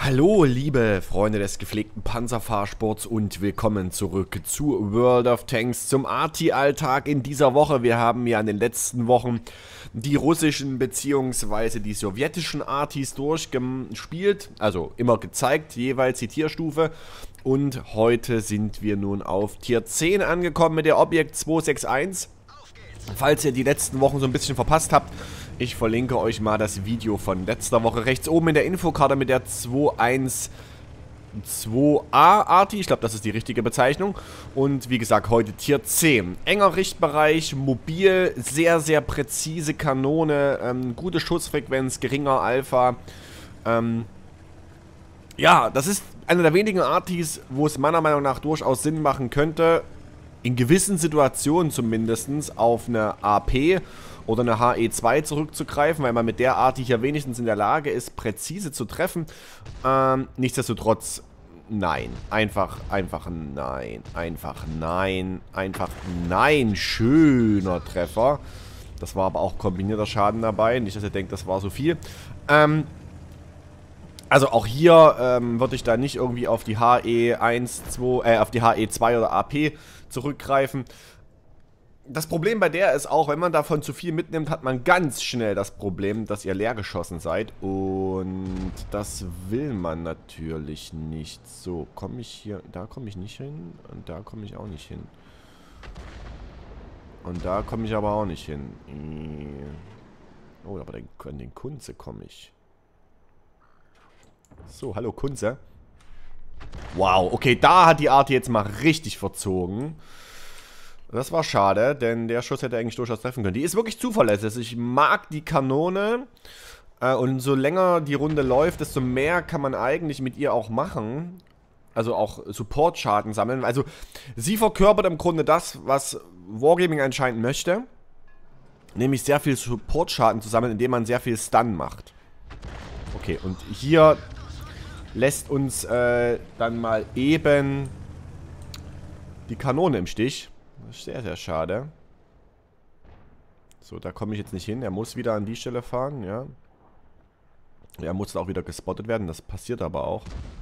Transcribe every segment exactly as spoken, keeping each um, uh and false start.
Hallo liebe Freunde des gepflegten Panzerfahrsports und willkommen zurück zu World of Tanks, zum Arty-Alltag in dieser Woche. Wir haben ja in den letzten Wochen die russischen bzw. die sowjetischen Artys durchgespielt, also immer gezeigt, jeweils die Tierstufe. Und heute sind wir nun auf Tier zehn angekommen mit der Objekt zwei sechs eins. Falls ihr die letzten Wochen so ein bisschen verpasst habt, ich verlinke euch mal das Video von letzter Woche rechts oben in der Infokarte mit der zwei eins zwei A Arty. Ich glaube, das ist die richtige Bezeichnung. Und wie gesagt, heute Tier zehn. Enger Richtbereich, mobil, sehr, sehr präzise Kanone, ähm, gute Schussfrequenz, geringer Alpha. Ähm, ja, das ist eine der wenigen Artys, wo es meiner Meinung nach durchaus Sinn machen könnte, in gewissen Situationen zumindest auf eine A P oder eine H E zwei zurückzugreifen, weil man mit der Arty hier wenigstens in der Lage ist, präzise zu treffen. Ähm, nichtsdestotrotz, nein. Einfach, einfach nein. Einfach nein. Einfach nein. Schöner Treffer. Das war aber auch kombinierter Schaden dabei. Nicht, dass ihr denkt, das war so viel. Ähm, also auch hier ähm, würde ich da nicht irgendwie auf die H E eins, zwei, äh, auf die H E zwei oder A P zurückgreifen. Das Problem bei der ist auch, wenn man davon zu viel mitnimmt, hat man ganz schnell das Problem, dass ihr leer geschossen seid. Und das will man natürlich nicht. So, komme ich hier... Da komme ich nicht hin. Und da komme ich auch nicht hin. Und da komme ich aber auch nicht hin. Oh, aber den, an den Kunze komme ich. So, hallo Kunze. Wow, okay, da hat die Arty jetzt mal richtig verzogen. Das war schade, denn der Schuss hätte eigentlich durchaus treffen können. Die ist wirklich zuverlässig. Ich mag die Kanone. Äh, und so länger die Runde läuft, desto mehr kann man eigentlich mit ihr auch machen. Also auch Support-Schaden sammeln. Also sie verkörpert im Grunde das, was Wargaming anscheinend möchte. Nämlich sehr viel Support-Schaden zu sammeln, indem man sehr viel Stun macht. Okay, und hier lässt uns äh, dann mal eben die Kanone im Stich. Das ist sehr, sehr schade. So, da komme ich jetzt nicht hin. Er muss wieder an die Stelle fahren, ja. Er muss auch wieder gespottet werden. Das passiert aber auch.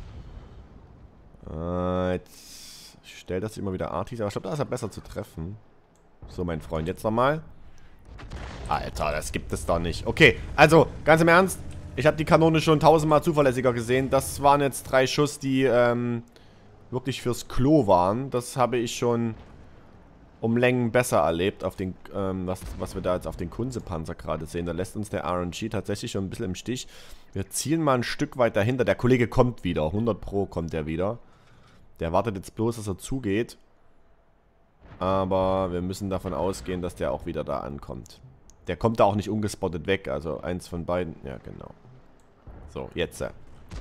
Äh, jetzt stellt das immer wieder Artys. Aber ich glaube, da ist er besser zu treffen. So, mein Freund, jetzt nochmal. Alter, das gibt es doch nicht. Okay, also, ganz im Ernst. Ich habe die Kanone schon tausendmal zuverlässiger gesehen. Das waren jetzt drei Schuss, die ähm, wirklich fürs Klo waren. Das habe ich schon um Längen besser erlebt, auf den, ähm, was, was wir da jetzt auf den Kunze-Panzer gerade sehen. Da lässt uns der R N G tatsächlich schon ein bisschen im Stich. Wir zielen mal ein Stück weit dahinter. Der Kollege kommt wieder. hundert Pro kommt der wieder. Der wartet jetzt bloß, dass er zugeht. Aber wir müssen davon ausgehen, dass der auch wieder da ankommt. Der kommt da auch nicht ungespottet weg. Also eins von beiden. Ja, genau. So, jetzt. Äh.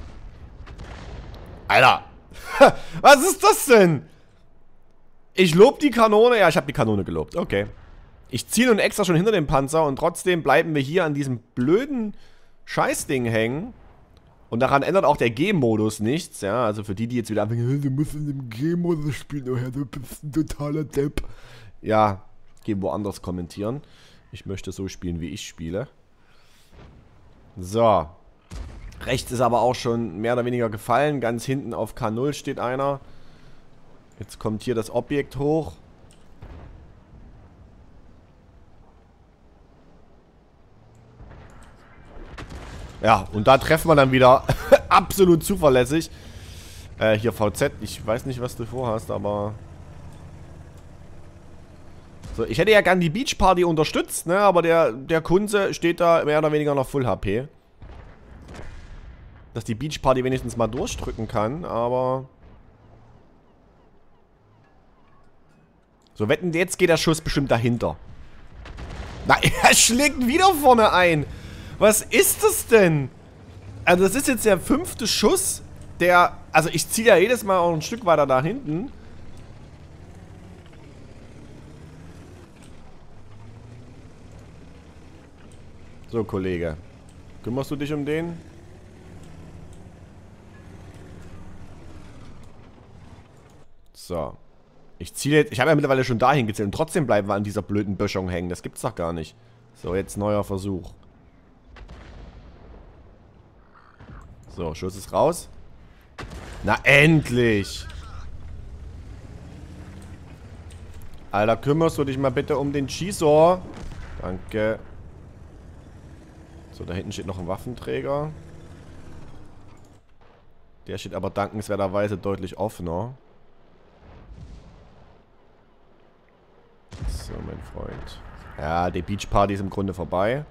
Alter! Was ist das denn? Ich lobe die Kanone. Ja, ich habe die Kanone gelobt. Okay. Ich ziehe nun extra schon hinter dem Panzer und trotzdem bleiben wir hier an diesem blöden Scheißding hängen. Und daran ändert auch der G-Modus nichts. Ja, also für die, die jetzt wieder anfangen, du musst in dem G-Modus spielen, oh Herr, du bist ein totaler Depp. Ja, gehen woanders kommentieren. Ich möchte so spielen, wie ich spiele. So. Rechts ist aber auch schon mehr oder weniger gefallen. Ganz hinten auf K null steht einer. Jetzt kommt hier das Objekt hoch. Ja, und da treffen wir dann wieder absolut zuverlässig. Äh, hier V Z. Ich weiß nicht, was du vorhast, aber... So, ich hätte ja gern die Beach Party unterstützt, ne? Aber der, der Kunze steht da mehr oder weniger noch Full H P. Dass die Beach Party wenigstens mal durchdrücken kann, aber... So, wetten, jetzt geht der Schuss bestimmt dahinter. Na, er schlägt wieder vorne ein. Was ist das denn? Also, das ist jetzt der fünfte Schuss, der... Also, ich ziehe ja jedes Mal auch ein Stück weiter da hinten. So, Kollege. Kümmerst du dich um den? So. Ich ziele jetzt... Ich habe ja mittlerweile schon dahin gezählt. Und trotzdem bleiben wir an dieser blöden Böschung hängen. Das gibt's doch gar nicht. So, jetzt neuer Versuch. So, Schuss ist raus. Na, endlich! Alter, kümmerst du dich mal bitte um den Chisor? Danke. So, da hinten steht noch ein Waffenträger. Der steht aber dankenswerterweise deutlich offener. So, mein Freund. Ja, die Beachparty ist im Grunde vorbei.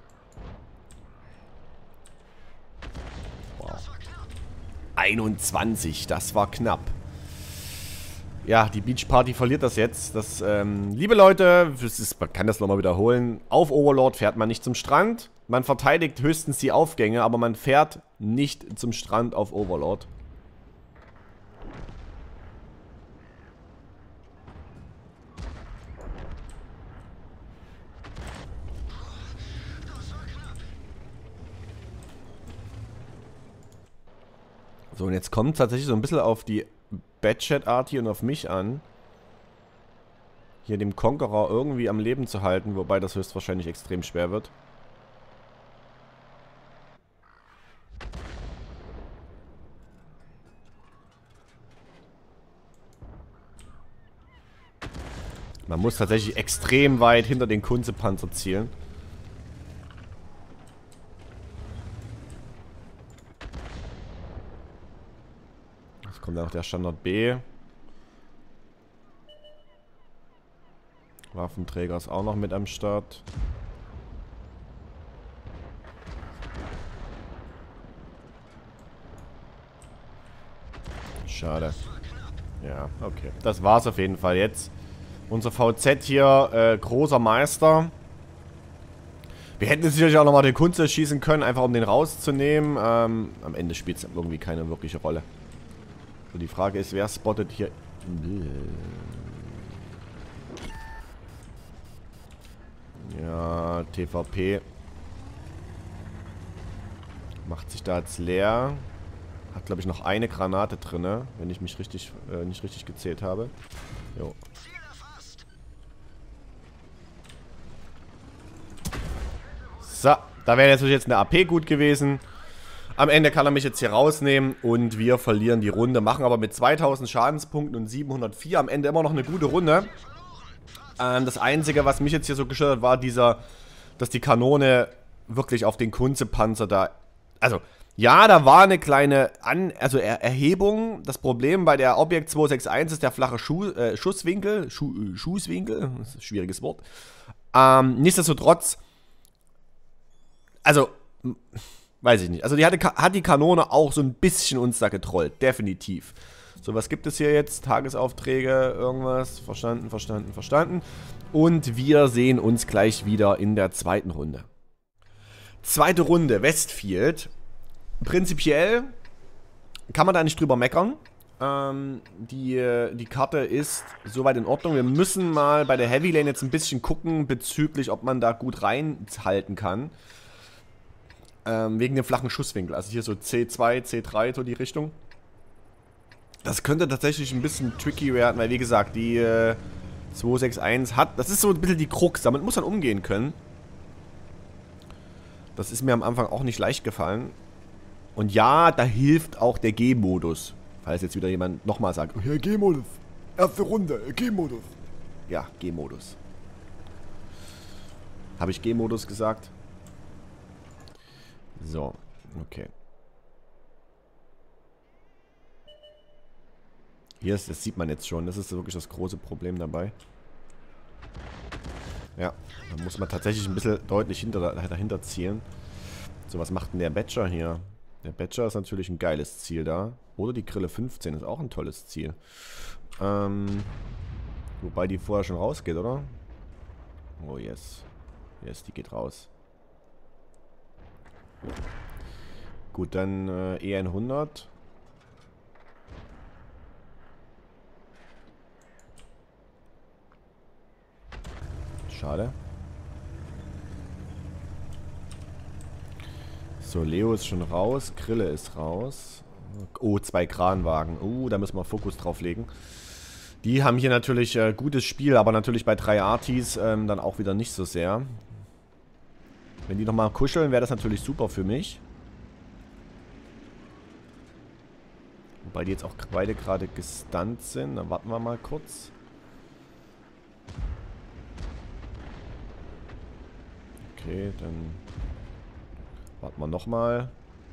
Wow. einundzwanzig, das war knapp. Ja, die Beachparty verliert das jetzt. Das, ähm, liebe Leute, das ist, man kann das nochmal wiederholen. Auf Overlord fährt man nicht zum Strand. Man verteidigt höchstens die Aufgänge, aber man fährt nicht zum Strand auf Overlord. So, und jetzt kommt es tatsächlich so ein bisschen auf die Badchat-Arti und auf mich an, hier dem Conqueror irgendwie am Leben zu halten, wobei das höchstwahrscheinlich extrem schwer wird. Man muss tatsächlich extrem weit hinter den Kunze-Panzer zielen. Jetzt kommt dann noch der Standard B. Waffenträger ist auch noch mit am Start. Schade. Ja, okay. Das war's auf jeden Fall jetzt. Unser V Z hier, äh, großer Meister. Wir hätten sicherlich auch nochmal den Kunze schießen können, einfach um den rauszunehmen. Ähm, am Ende spielt es irgendwie keine wirkliche Rolle. So, die Frage ist, wer spottet hier... Ja, T V P. Macht sich da jetzt leer. Hat, glaube ich, noch eine Granate drin, wenn ich mich richtig, äh, nicht richtig gezählt habe. Jo. So, da wäre natürlich jetzt eine A P gut gewesen. Am Ende kann er mich jetzt hier rausnehmen und wir verlieren die Runde. Machen aber mit zweitausend Schadenspunkten und siebenhundertvier am Ende immer noch eine gute Runde. Ähm, das Einzige, was mich jetzt hier so gestört hat, war dieser, dass die Kanone wirklich auf den Kunze-Panzer da... Also, ja, da war eine kleine An also er Erhebung. Das Problem bei der Objekt zwei sechs eins ist der flache Schuh äh, Schusswinkel. Schuh äh, Schusswinkel, das ist ein schwieriges Wort. Ähm, nichtsdestotrotz... Also, weiß ich nicht. Also die hatte, hat die Kanone auch so ein bisschen uns da getrollt. Definitiv. So, was gibt es hier jetzt? Tagesaufträge, irgendwas. Verstanden, verstanden, verstanden. Und wir sehen uns gleich wieder in der zweiten Runde. Zweite Runde, Westfield. Prinzipiell kann man da nicht drüber meckern. Ähm, die, die Karte ist soweit in Ordnung. Wir müssen mal bei der Heavy Lane jetzt ein bisschen gucken, bezüglich, ob man da gut reinhalten kann. Ähm, wegen dem flachen Schusswinkel. Also hier so C zwei, C drei, so die Richtung. Das könnte tatsächlich ein bisschen tricky werden, weil wie gesagt, die äh, zwei sechs eins hat... Das ist so ein bisschen die Krux. Damit muss man umgehen können. Das ist mir am Anfang auch nicht leicht gefallen. Und ja, da hilft auch der G-Modus. Falls jetzt wieder jemand nochmal sagt, oh ja, G-Modus. Erste Runde, G-Modus. Ja, G-Modus. Habe ich G-Modus gesagt? So, okay. Hier ist, das sieht man jetzt schon, das ist wirklich das große Problem dabei. Ja, da muss man tatsächlich ein bisschen deutlich hinter, dahinter zielen. So, was macht denn der Badger hier? Der Badger ist natürlich ein geiles Ziel da. Oder die Grille fünfzehn ist auch ein tolles Ziel. Ähm, wobei die vorher schon rausgeht, oder? Oh yes. Yes, die geht raus. Gut, dann äh, E hundert. Schade. So, Leo ist schon raus. Grille ist raus. Oh, zwei Kranwagen. Oh, da müssen wir Fokus drauf legen. Die haben hier natürlich äh, gutes Spiel, aber natürlich bei drei Artis ähm, dann auch wieder nicht so sehr. Wenn die nochmal kuscheln, wäre das natürlich super für mich. Wobei die jetzt auch beide gerade gestunt sind. Dann warten wir mal kurz. Okay, dann warten wir nochmal.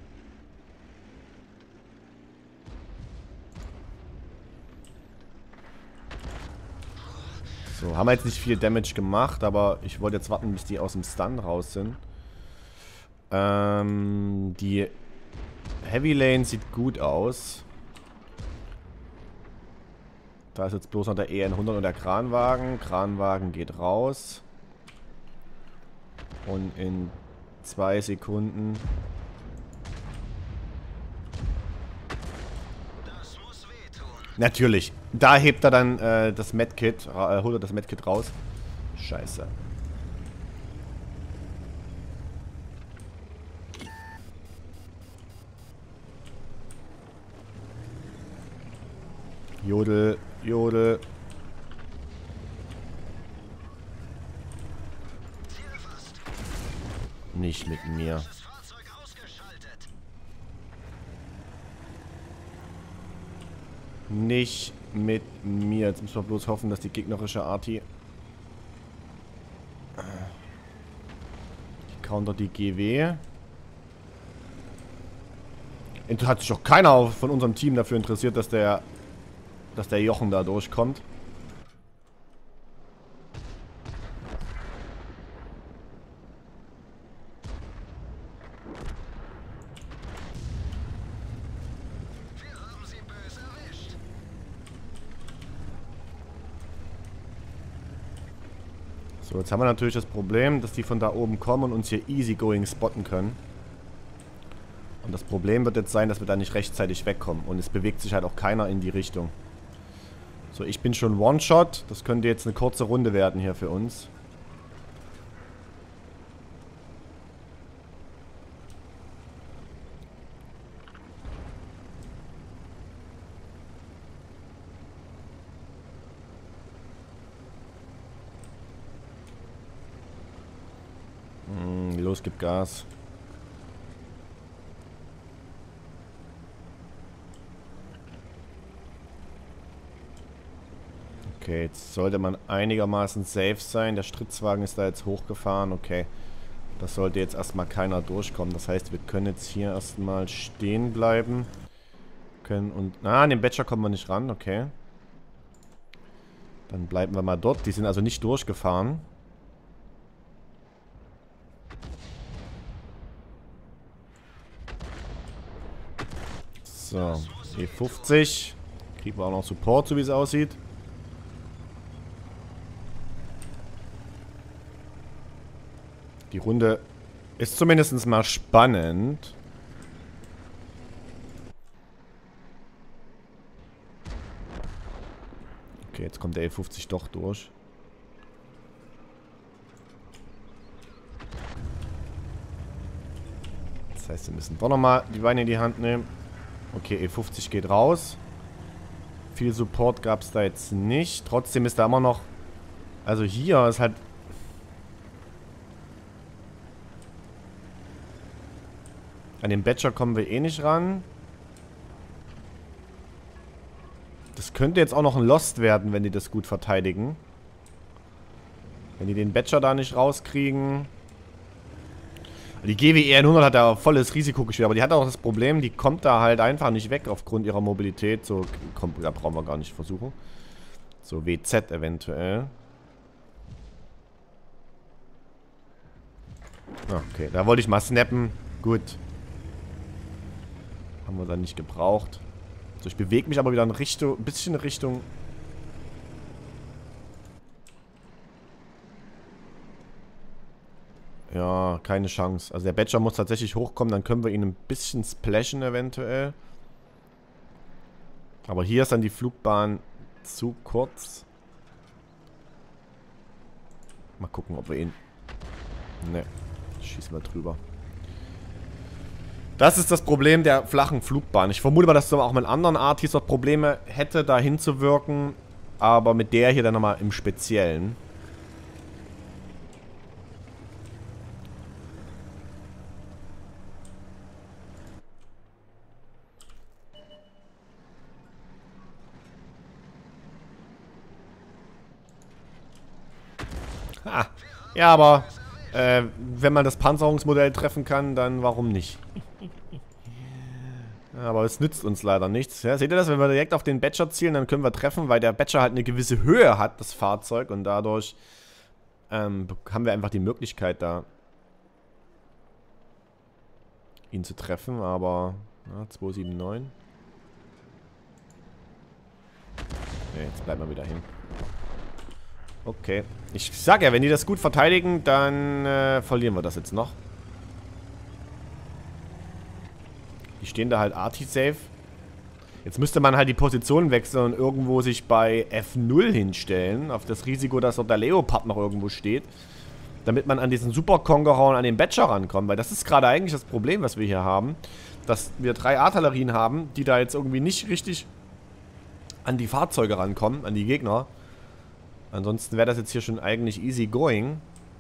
So, haben wir jetzt nicht viel Damage gemacht, aber ich wollte jetzt warten, bis die aus dem Stun raus sind. Ähm, die Heavy Lane sieht gut aus. Da ist jetzt bloß noch der E N hundert und der Kranwagen. Kranwagen geht raus. Und in zwei Sekunden... Natürlich. Da hebt er dann äh, das Medkit, äh, holt er das Medkit raus. Scheiße. Jodel, Jodel. Nicht mit mir. Nicht mit mir. Jetzt müssen wir bloß hoffen, dass die gegnerische Arti... Die countert die G W. Hat sich doch keiner von unserem Team dafür interessiert, dass der... dass der Jochen da durchkommt. So, jetzt haben wir natürlich das Problem, dass die von da oben kommen und uns hier easygoing spotten können. Und das Problem wird jetzt sein, dass wir da nicht rechtzeitig wegkommen. Und es bewegt sich halt auch keiner in die Richtung. So, ich bin schon One-Shot. Das könnte jetzt eine kurze Runde werden hier für uns. Hm, los, gib Gas. Okay, jetzt sollte man einigermaßen safe sein. Der Stritzwagen ist da jetzt hochgefahren. Okay. Das sollte jetzt erstmal keiner durchkommen. Das heißt, wir können jetzt hier erstmal stehen bleiben. Können und... Ah, an den Batcher kommen wir nicht ran. Okay. Dann bleiben wir mal dort. Die sind also nicht durchgefahren. So. E fünfzig. Kriegen wir auch noch Support, so wie es aussieht. Die Runde ist zumindest mal spannend. Okay, jetzt kommt der E fünfzig doch durch. Das heißt, wir müssen doch nochmal die Beine in die Hand nehmen. Okay, E fünfzig geht raus. Viel Support gab es da jetzt nicht. Trotzdem ist da immer noch... Also hier ist halt... An den Batcher kommen wir eh nicht ran. Das könnte jetzt auch noch ein Lost werden, wenn die das gut verteidigen. Wenn die den Batcher da nicht rauskriegen. Die G W E hundert hat da volles Risiko gespielt, aber die hat auch das Problem, die kommt da halt einfach nicht weg aufgrund ihrer Mobilität. So, komm, da brauchen wir gar nicht versuchen. So, W Z eventuell. Okay, da wollte ich mal snappen. Gut. Haben wir dann nicht gebraucht. So, ich bewege mich aber wieder in Richtung, ein bisschen in Richtung... Ja, keine Chance. Also der Batcher muss tatsächlich hochkommen, dann können wir ihn ein bisschen splashen eventuell. Aber hier ist dann die Flugbahn zu kurz. Mal gucken, ob wir ihn... Ne, schießen wir drüber. Das ist das Problem der flachen Flugbahn. Ich vermute mal, dass es auch mit anderen Artis dort Probleme hätte, da hinzuwirken. Aber mit der hier dann nochmal im Speziellen. Ja, aber äh, wenn man das Panzerungsmodell treffen kann, dann warum nicht? Ja, aber es nützt uns leider nichts. Ja, seht ihr das? Wenn wir direkt auf den Badger zielen, dann können wir treffen, weil der Badger halt eine gewisse Höhe hat, das Fahrzeug. Und dadurch ähm, haben wir einfach die Möglichkeit da, ihn zu treffen. Aber ja, zwei sieben neun. Ne, jetzt bleiben wir wieder hin. Okay. Ich sag ja, wenn die das gut verteidigen, dann äh, verlieren wir das jetzt noch. Die stehen da halt Arti-safe. Jetzt müsste man halt die Position wechseln und irgendwo sich bei F null hinstellen. Auf das Risiko, dass dort der Leopard noch irgendwo steht. Damit man an diesen Super Conqueror und an den Badger rankommt. Weil das ist gerade eigentlich das Problem, was wir hier haben. Dass wir drei Artillerien haben, die da jetzt irgendwie nicht richtig an die Fahrzeuge rankommen, an die Gegner. Ansonsten wäre das jetzt hier schon eigentlich easy going.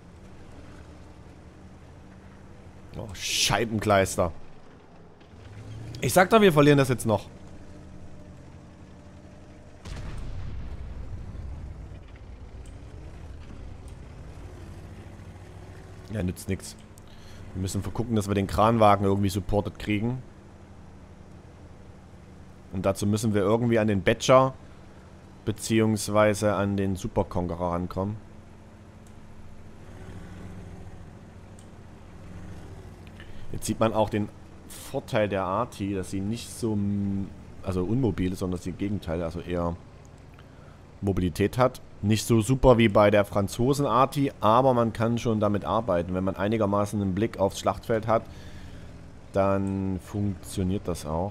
Oh, Scheibenkleister. Ich sag doch, wir verlieren das jetzt noch. Ja, nützt nichts. Wir müssen gucken, dass wir den Kranwagen irgendwie supported kriegen. Und dazu müssen wir irgendwie an den Badger beziehungsweise an den Super Conqueror rankommen. Jetzt sieht man auch den Vorteil der Arti, dass sie nicht so, also unmobil ist, sondern das im Gegenteil, also eher Mobilität hat. Nicht so super wie bei der Franzosen Arti, aber man kann schon damit arbeiten. Wenn man einigermaßen einen Blick aufs Schlachtfeld hat, dann funktioniert das auch.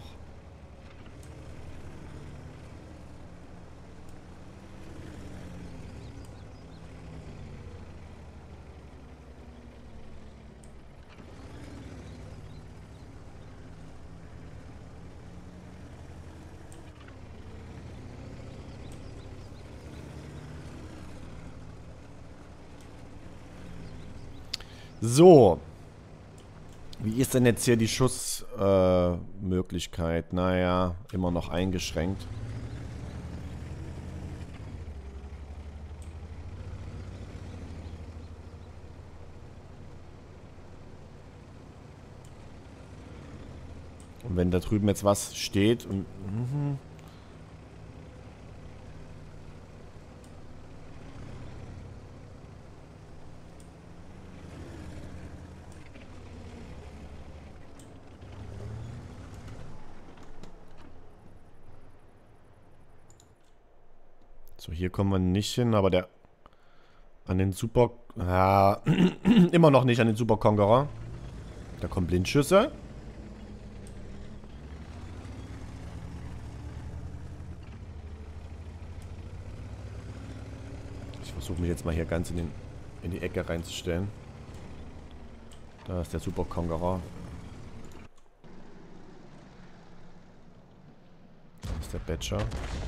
So. Wie ist denn jetzt hier die Schussmöglichkeit? Äh, naja, immer noch eingeschränkt. Und wenn da drüben jetzt was steht und... Mhm. So, hier kommen wir nicht hin, aber der... An den Super... Ja, immer noch nicht an den Super Conqueror. Da kommen Blindschüsse. Ich versuche mich jetzt mal hier ganz in, den, in die Ecke reinzustellen. Da ist der Super Conqueror. Da ist der Badger.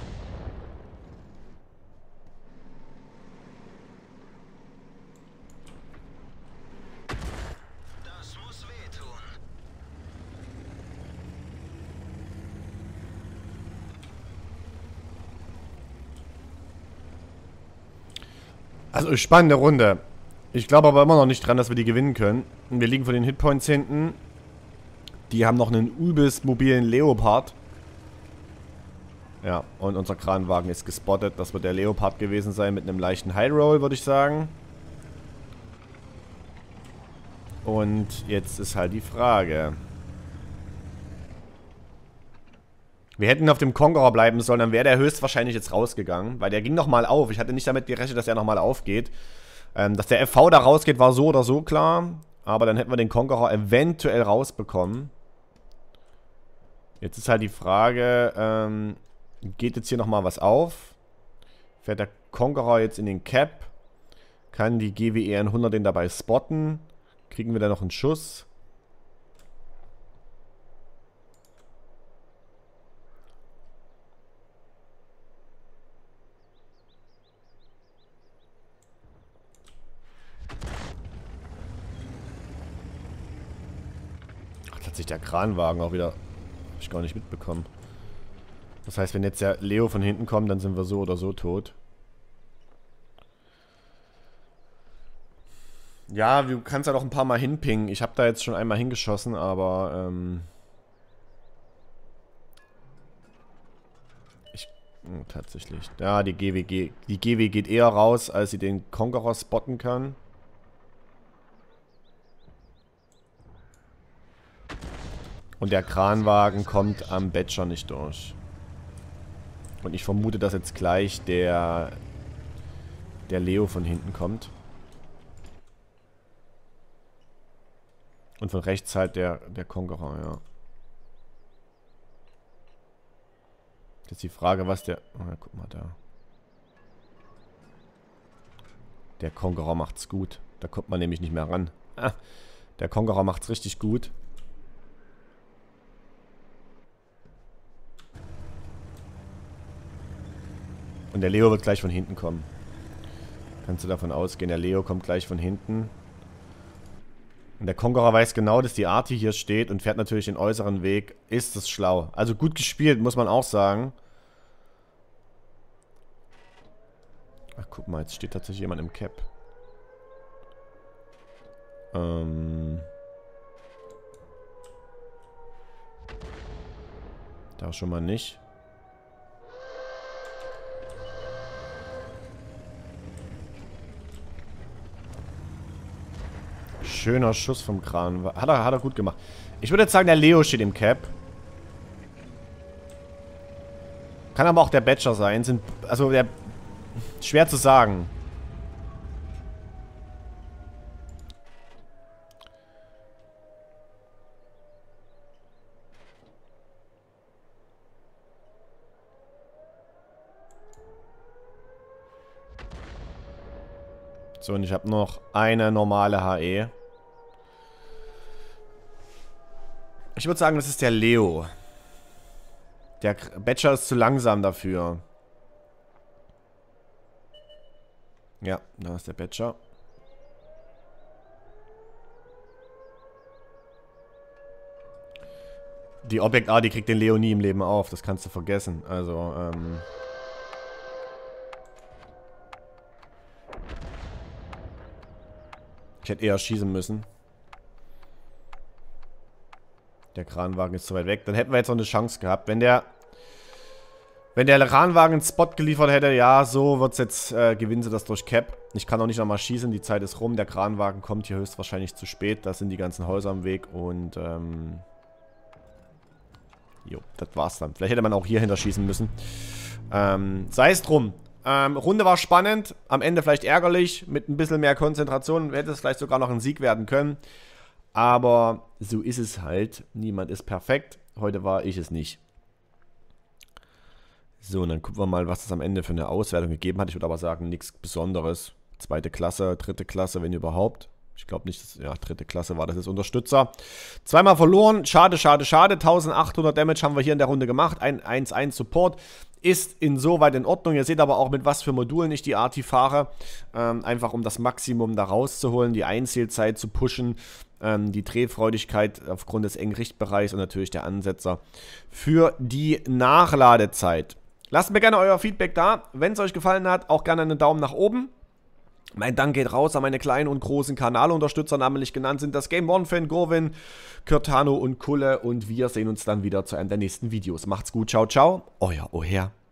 Also spannende Runde. Ich glaube aber immer noch nicht dran, dass wir die gewinnen können. Wir liegen von den Hitpoints hinten. Die haben noch einen übelst mobilen Leopard. Ja, und unser Kranwagen ist gespottet. Das wird der Leopard gewesen sein mit einem leichten High Roll, würde ich sagen. Und jetzt ist halt die Frage. Wir hätten auf dem Conqueror bleiben sollen, dann wäre der höchstwahrscheinlich jetzt rausgegangen. Weil der ging nochmal auf. Ich hatte nicht damit gerechnet, dass er nochmal aufgeht. Ähm, dass der F V da rausgeht, war so oder so klar. Aber dann hätten wir den Conqueror eventuell rausbekommen. Jetzt ist halt die Frage, ähm, geht jetzt hier nochmal was auf? Fährt der Conqueror jetzt in den Cap? Kann die G W E hundert den dabei spotten? Kriegen wir da noch einen Schuss? Sich der Kranwagen auch wieder... Hab ich gar nicht mitbekommen. Das heißt, wenn jetzt der Leo von hinten kommt, dann sind wir so oder so tot. Ja, du kannst ja noch ein paar Mal hinpingen. Ich habe da jetzt schon einmal hingeschossen, aber ähm ich oh, tatsächlich. Ja, die G W G, die G W geht eher raus, als sie den Conqueror spotten kann. Und der Kranwagen kommt am Badger nicht durch. Und ich vermute, dass jetzt gleich der der Leo von hinten kommt. Und von rechts halt der, der Conqueror, ja. Jetzt die Frage, was der... Oh, ja, guck mal da. Der Conqueror macht's gut. Da kommt man nämlich nicht mehr ran. Ah, der Conqueror macht's richtig gut. Und der Leo wird gleich von hinten kommen. Kannst du davon ausgehen, der Leo kommt gleich von hinten. Und der Conqueror weiß genau, dass die Arti hier steht und fährt natürlich den äußeren Weg. Ist das schlau. Also gut gespielt, muss man auch sagen. Ach, guck mal, jetzt steht tatsächlich jemand im Cap. Ähm... Da schon mal nicht. Schöner Schuss vom Kran. Hat er, hat er gut gemacht. Ich würde jetzt sagen, der Leo steht im Cap. Kann aber auch der Badger sein. Sind, also der... Schwer zu sagen. So, und ich habe noch eine normale H E. Ich würde sagen, das ist der Leo. Der Badger ist zu langsam dafür. Ja, da ist der Badger. Die Objekt A, die kriegt den Leo nie im Leben auf. Das kannst du vergessen. Also, ähm... ich hätte eher schießen müssen. Der Kranwagen ist zu weit weg. Dann hätten wir jetzt noch eine Chance gehabt. Wenn der... Wenn der Kranwagen einen Spot geliefert hätte, ja, so wird es jetzt, äh, gewinnen sie das durch Cap. Ich kann auch nicht nochmal schießen, die Zeit ist rum. Der Kranwagen kommt hier höchstwahrscheinlich zu spät. Da sind die ganzen Häuser am Weg und, ähm... jo, das war's dann. Vielleicht hätte man auch hier hinter schießen müssen. Ähm, sei es drum. Ähm, Runde war spannend. Am Ende vielleicht ärgerlich. Mit ein bisschen mehr Konzentration hätte es vielleicht sogar noch ein Sieg werden können. Aber so ist es halt. Niemand ist perfekt. Heute war ich es nicht. So, und dann gucken wir mal, was das am Ende für eine Auswertung gegeben hat. Ich würde aber sagen, nichts Besonderes. Zweite Klasse, dritte Klasse, wenn überhaupt. Ich glaube nicht, dass, ja, dritte Klasse war das jetzt Unterstützer. Zweimal verloren. Schade, schade, schade. eintausendachthundert Damage haben wir hier in der Runde gemacht. Ein eins eins Support ist insoweit in Ordnung. Ihr seht aber auch, mit was für Modulen ich die Arti fahre. Ähm, einfach um das Maximum da rauszuholen, die Einzählzeit zu pushen, ähm, die Drehfreudigkeit aufgrund des engen Richtbereichs und natürlich der Ansetzer für die Nachladezeit. Lasst mir gerne euer Feedback da. Wenn es euch gefallen hat, auch gerne einen Daumen nach oben. Mein Dank geht raus an meine kleinen und großen Kanalunterstützer, namentlich genannt sind das Game One Fan, Gorwin, Kürtano und Kulle. Und wir sehen uns dann wieder zu einem der nächsten Videos. Macht's gut, ciao, ciao, euer Oher.